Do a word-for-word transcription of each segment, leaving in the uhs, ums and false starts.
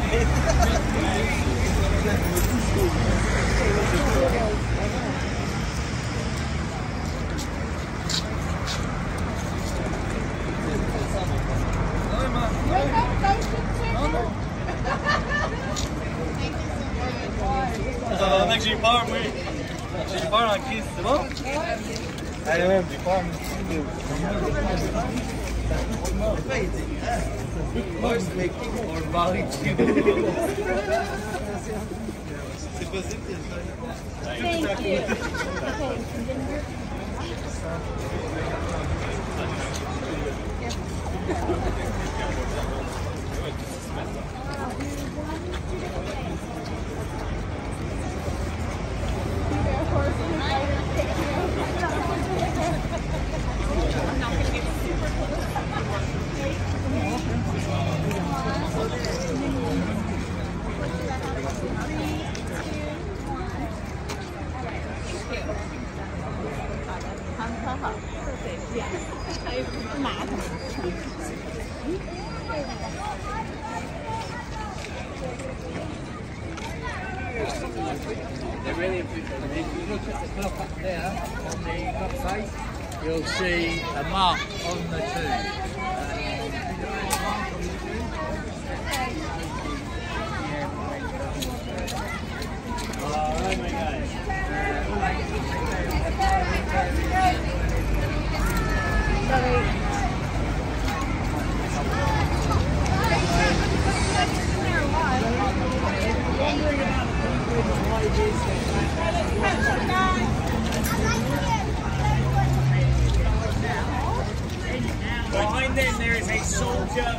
Euh, mec, j'ai peur, moi. J'ai peur en crise, c'est bon? Allez, ouais, j'ai peur, c'est possible que They're really important. If you look at the clock up there on the clock face, you'll see a mark on the tube. Oh my God. Behind them there is a soldier.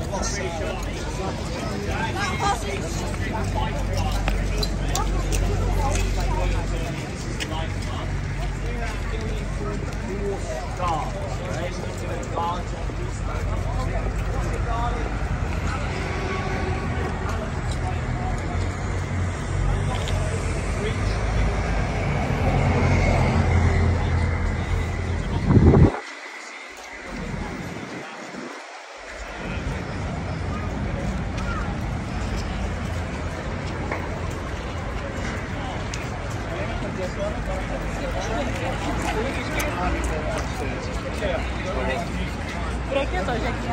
Por aqui eu tô, já que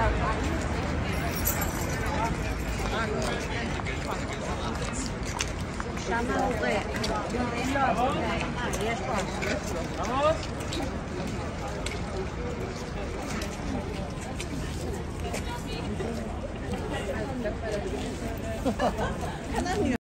chama o é, Vamos?